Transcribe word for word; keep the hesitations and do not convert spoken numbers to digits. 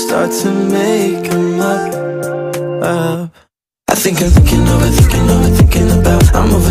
start to make them up, up. I think I'm thinking over, thinking over, thinking about I'm over